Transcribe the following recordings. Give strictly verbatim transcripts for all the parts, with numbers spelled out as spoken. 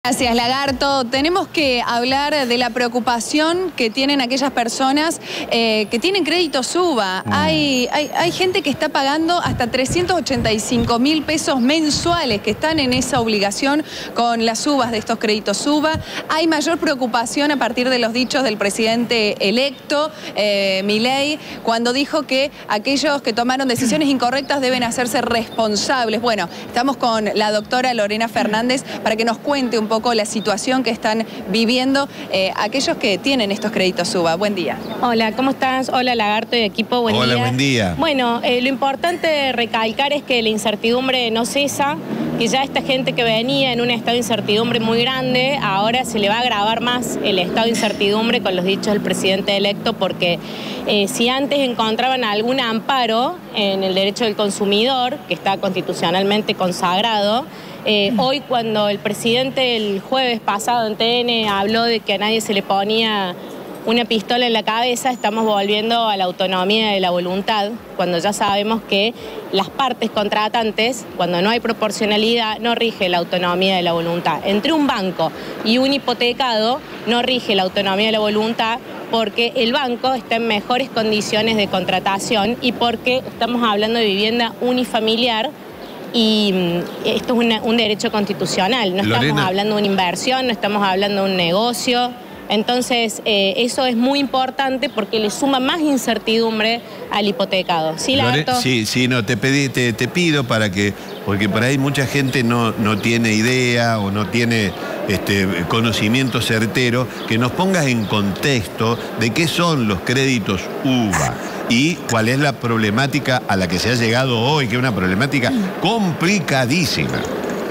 Gracias, Lagarto. Tenemos que hablar de la preocupación que tienen aquellas personas eh, que tienen créditos UBA. Mm. Hay, hay, hay gente que está pagando hasta trescientos ochenta y cinco mil pesos mensuales, que están en esa obligación con las UBAs de estos créditos UBA. Hay mayor preocupación a partir de los dichos del presidente electo, eh, Milei, cuando dijo que aquellos que tomaron decisiones incorrectas deben hacerse responsables. Bueno, estamos con la doctora Lorena Fernández para que nos cuente un poco la situación que están viviendo eh, aquellos que tienen estos créditos UBA. Buen día. Hola, ¿cómo estás? Hola, Lagarto y equipo, buen Hola, día. buen día. Bueno, eh, lo importante recalcar es que la incertidumbre no cesa, que ya esta gente que venía en un estado de incertidumbre muy grande, ahora se le va a agravar más el estado de incertidumbre con los dichos del presidente electo, porque eh, si antes encontraban algún amparo en el derecho del consumidor, que está constitucionalmente consagrado, Eh, hoy cuando el presidente el jueves pasado en T N habló de que a nadie se le ponía una pistola en la cabeza, estamos volviendo a la autonomía de la voluntad, cuando ya sabemos que las partes contratantes, cuando no hay proporcionalidad, no rige la autonomía de la voluntad. Entre un banco y un hipotecado no rige la autonomía de la voluntad, porque el banco está en mejores condiciones de contratación y porque estamos hablando de vivienda unifamiliar. Y esto es una, un derecho constitucional, no estamos Lorena. hablando de una inversión, no estamos hablando de un negocio. Entonces, eh, eso es muy importante porque le suma más incertidumbre al hipotecado. ¿Sí, Lagarto? Sí, sí, no, te, pedí, te, te pido para que, porque por ahí mucha gente no, no tiene idea o no tiene este, conocimiento certero, que nos pongas en contexto de qué son los créditos UBA y cuál es la problemática a la que se ha llegado hoy, que es una problemática complicadísima.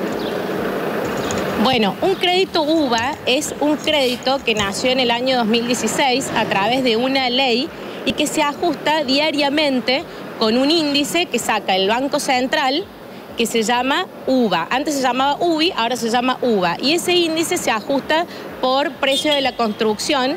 Bueno, un crédito UBA es un crédito que nació en el año dos mil dieciséis a través de una ley y que se ajusta diariamente con un índice que saca el Banco Central, que se llama UBA. Antes se llamaba U B I, ahora se llama UBA. Y ese índice se ajusta por precio de la construcción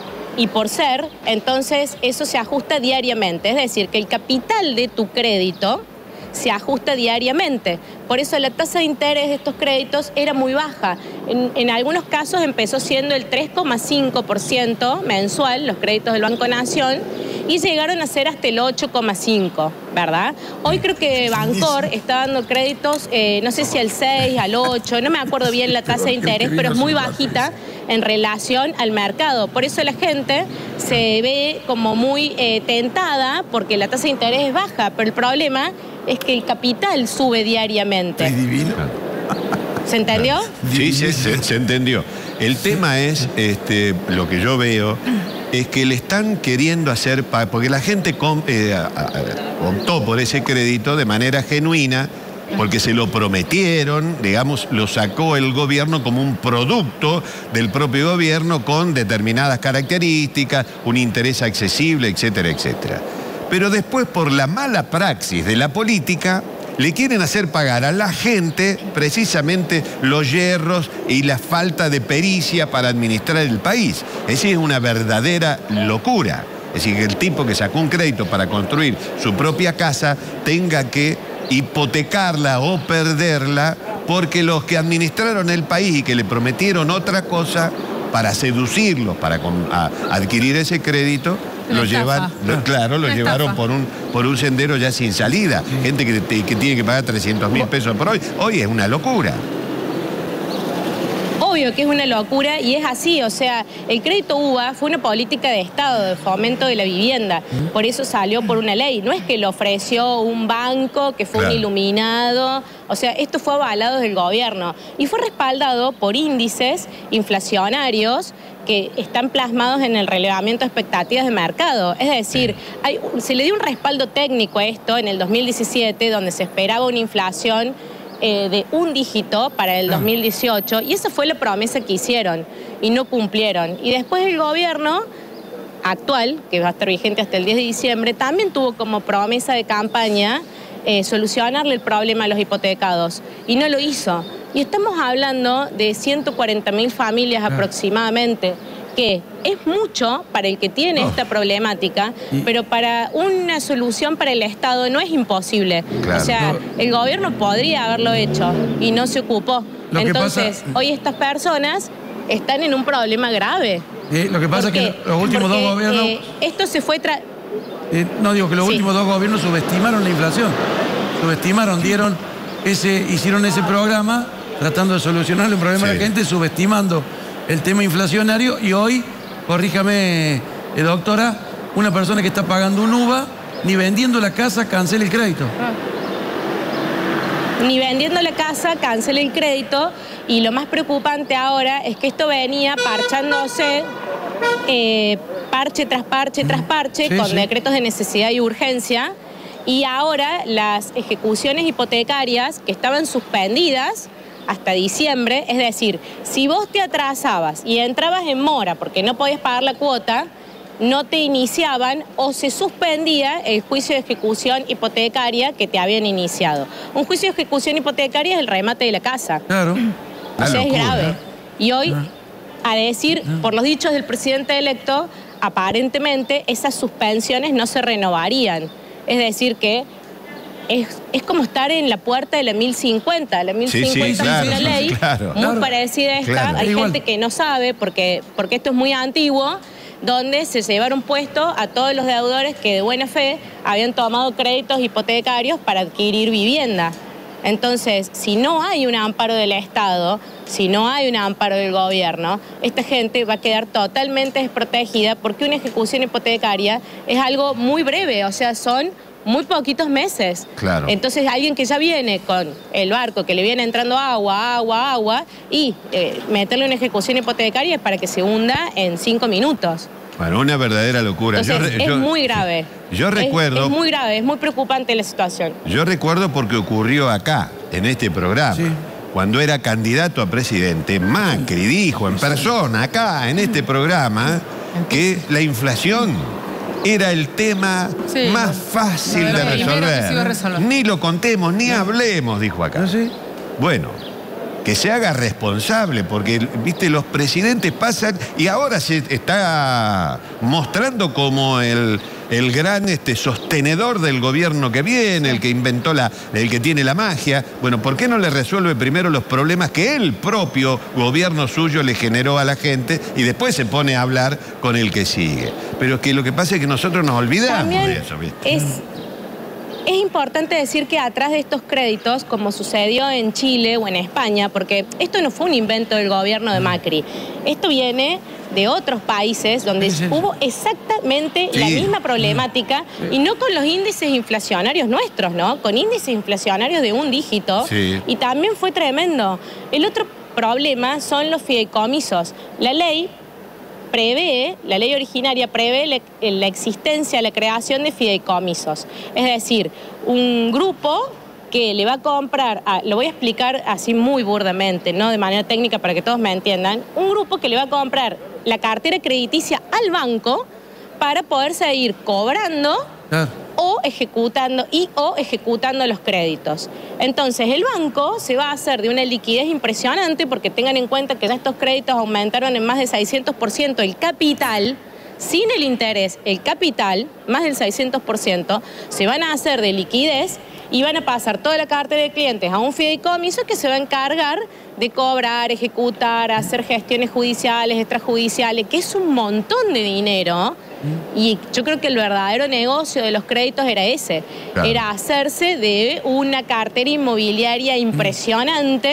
y por ser, entonces eso se ajusta diariamente. Es decir, que el capital de tu crédito se ajusta diariamente. Por eso la tasa de interés de estos créditos era muy baja. En, en algunos casos empezó siendo el tres coma cinco por ciento mensual, los créditos del Banco Nación, y llegaron a ser hasta el ocho coma cinco por ciento, ¿verdad? Hoy creo que Bancor está dando créditos, eh, no sé si al seis, al ocho, no me acuerdo bien la tasa de interés, pero es muy bajita en relación al mercado. Por eso la gente se ve como muy eh, tentada porque la tasa de interés es baja, pero el problema es que el capital sube diariamente. Es divino. ¿Se entendió? Sí, sí, se, se entendió. El tema es, este, lo que yo veo, es que le están queriendo hacer, porque la gente com, eh, a, a, optó por ese crédito de manera genuina, porque se lo prometieron, digamos, lo sacó el gobierno como un producto del propio gobierno con determinadas características, un interés accesible, etcétera, etcétera. Pero después, por la mala praxis de la política, le quieren hacer pagar a la gente precisamente los yerros y la falta de pericia para administrar el país. Es decir, es una verdadera locura. Es decir, que el tipo que sacó un crédito para construir su propia casa tenga que hipotecarla o perderla porque los que administraron el país y que le prometieron otra cosa para seducirlos, para a, adquirir ese crédito, lo llevan, lo, claro, lo llevaron por un, por un sendero ya sin salida. Gente que, que tiene que pagar trescientos mil pesos por hoy. Hoy es una locura. Obvio que es una locura y es así, o sea, el crédito UBA fue una política de Estado, de fomento de la vivienda, por eso salió por una ley, no es que lo ofreció un banco, que fue claro. un iluminado, o sea, esto fue avalado desde el gobierno y fue respaldado por índices inflacionarios que están plasmados en el relevamiento de expectativas de mercado, es decir, hay, se le dio un respaldo técnico a esto en el dos mil diecisiete, donde se esperaba una inflación Eh, de un dígito para el dos mil dieciocho y esa fue la promesa que hicieron y no cumplieron. Y después el gobierno actual, que va a estar vigente hasta el diez de diciembre, también tuvo como promesa de campaña eh, solucionarle el problema a los hipotecados y no lo hizo. Y estamos hablando de ciento cuarenta mil familias aproximadamente, que es mucho para el que tiene esta problemática, pero para una solución para el Estado no es imposible. Claro. O sea, el gobierno podría haberlo hecho y no se ocupó. lo que Entonces, pasa... hoy estas personas están en un problema grave. Eh, lo que pasa es que los últimos porque, dos gobiernos... Eh, esto se fue... Tra eh, no, digo que los sí. últimos dos gobiernos subestimaron la inflación. Subestimaron, dieron ese, hicieron ese programa tratando de solucionar el problema sí. de la gente, subestimando el tema inflacionario, y hoy, corríjame, eh, doctora, una persona que está pagando un U V A, ni vendiendo la casa, cancela el crédito. Ah. Ni vendiendo la casa, cancela el crédito, y lo más preocupante ahora es que esto venía parchándose, eh, parche tras parche tras parche, sí, con sí. decretos de necesidad y urgencia, y ahora las ejecuciones hipotecarias que estaban suspendidas hasta diciembre, es decir, si vos te atrasabas y entrabas en mora porque no podías pagar la cuota, no te iniciaban o se suspendía el juicio de ejecución hipotecaria que te habían iniciado. Un juicio de ejecución hipotecaria es el remate de la casa. Claro. O sea, es grave. Y hoy, a decir, por los dichos del presidente electo, aparentemente esas suspensiones no se renovarían. Es decir que Es, es como estar en la puerta de la mil cincuenta. La mil cincuenta sí, sí, claro, es una ley claro, muy claro, parecida a esta. Claro. Hay Igual. gente que no sabe, porque, porque esto es muy antiguo, donde se llevaron puesto a todos los deudores que de buena fe habían tomado créditos hipotecarios para adquirir vivienda. Entonces, si no hay un amparo del Estado, si no hay un amparo del gobierno, esta gente va a quedar totalmente desprotegida, porque una ejecución hipotecaria es algo muy breve, o sea, son muy poquitos meses. Claro. Entonces alguien que ya viene con el barco, que le viene entrando agua, agua, agua, y eh, meterle una ejecución hipotecaria es para que se hunda en cinco minutos. Bueno, una verdadera locura. Entonces, yo, es yo, muy grave. Yo recuerdo... Es, es muy grave, es muy preocupante la situación. Yo recuerdo porque ocurrió acá, en este programa. Sí. Cuando era candidato a presidente, Macri dijo en persona, acá, en este programa, que la inflación era el tema sí, más fácil de resolver. resolver. Ni lo contemos, ni hablemos, dijo acá. ¿Sí? Bueno, que se haga responsable, porque, viste, los presidentes pasan y ahora se está mostrando como el, el gran este, sostenedor del gobierno que viene, el que inventó la, el que tiene la magia. Bueno, ¿por qué no le resuelve primero los problemas que el propio gobierno suyo le generó a la gente y después se pone a hablar con el que sigue? Pero es que lo que pasa es que nosotros nos olvidamos También de eso, ¿viste? Es... Es importante decir que atrás de estos créditos, como sucedió en Chile o en España, porque esto no fue un invento del gobierno de Macri, esto viene de otros países donde sí, sí. hubo exactamente sí. la misma problemática sí. y no con los índices inflacionarios nuestros, ¿no? Con índices inflacionarios de un dígito sí. y también fue tremendo. El otro problema son los fideicomisos. La ley prevé, la ley originaria prevé la, la existencia, la creación de fideicomisos. Es decir, un grupo que le va a comprar, a, lo voy a explicar así muy burdamente, no de manera técnica para que todos me entiendan, un grupo que le va a comprar la cartera crediticia al banco para poder seguir cobrando ah. o ejecutando y o ejecutando los créditos. Entonces el banco se va a hacer de una liquidez impresionante, porque tengan en cuenta que ya estos créditos aumentaron en más de seiscientos por ciento el capital, sin el interés, el capital, más del seiscientos por ciento, se van a hacer de liquidez y van a pasar toda la cartera de clientes a un fideicomiso que se va a encargar de cobrar, ejecutar, hacer gestiones judiciales, extrajudiciales, que es un montón de dinero. Y yo creo que el verdadero negocio de los créditos era ese, claro. era hacerse de una cartera inmobiliaria impresionante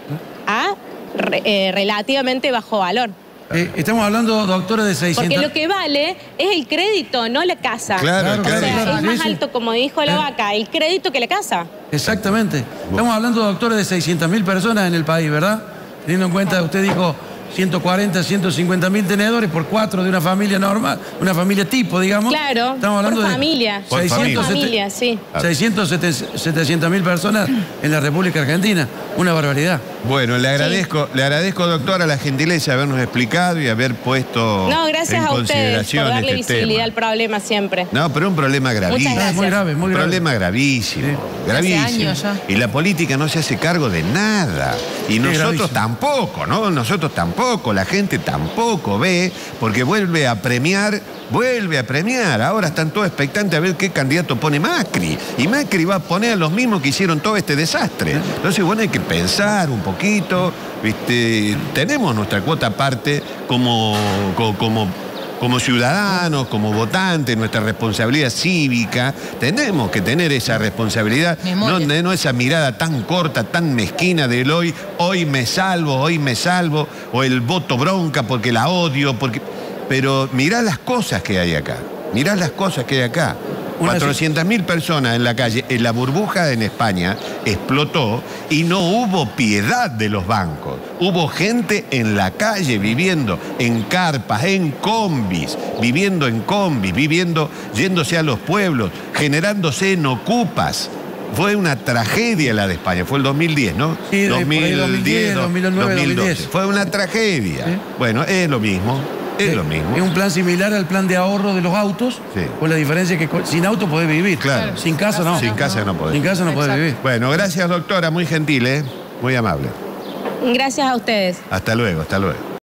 a eh, relativamente bajo valor. Eh, estamos hablando, doctora, de seiscientos... Porque lo que vale es el crédito, no la casa. Claro, o claro. sea, claro. es más sí, alto, como dijo la eh. vaca, el crédito que la casa. Exactamente. Estamos hablando, doctora, de seiscientas mil personas en el país, ¿verdad? Teniendo en cuenta, usted dijo ciento cuarenta, ciento cincuenta mil tenedores por cuatro de una familia normal, una familia tipo, digamos. Claro, Estamos hablando por de familia. Por seiscientos, familia, sí. seiscientos, setecientas mil personas en la República Argentina. Una barbaridad. Bueno, le agradezco, sí. le agradezco, doctora, la gentileza de habernos explicado y haber puesto No, gracias en a ustedes por darle este visibilidad tema. al problema siempre. No, pero un problema gravísimo. Muchas Muy grave, muy Un grave. problema gravísimo, sí. gravísimo. Hace años ya. Y la política no se hace cargo de nada. Y nosotros gravísimo. tampoco, ¿no? Nosotros tampoco. tampoco, la gente tampoco ve, porque vuelve a premiar, vuelve a premiar. Ahora están todos expectantes a ver qué candidato pone Macri. Y Macri va a poner a los mismos que hicieron todo este desastre. Entonces, bueno, hay que pensar un poquito, ¿viste? Tenemos nuestra cuota aparte como, como, como Como ciudadanos, como votantes, nuestra responsabilidad cívica, tenemos que tener esa responsabilidad, no, no esa mirada tan corta, tan mezquina del hoy, hoy me salvo, hoy me salvo, o el voto bronca porque la odio, porque... Pero mirá las cosas que hay acá, mirá las cosas que hay acá. cuatrocientas mil personas en la calle, en la burbuja en España explotó y no hubo piedad de los bancos. Hubo gente en la calle viviendo en carpas, en combis, viviendo en combis, viviendo, yéndose a los pueblos, generándose en ocupas. Fue una tragedia la de España, fue el dos mil diez, ¿no? Sí, dos mil diez, dos mil nueve, dos mil diez. Fue una tragedia. ¿Sí? Bueno, es lo mismo. Es lo mismo. Es un plan similar al plan de ahorro de los autos, sí. Con la diferencia que sin auto podés vivir. Claro. Sin casa no. Sin casa no podés. Sin casa no podés vivir. Bueno, gracias doctora, muy gentil, ¿eh? Muy amable. Gracias a ustedes. Hasta luego, hasta luego.